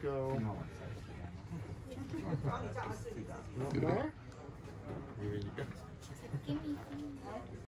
go. Want more? Here you go. Give me some.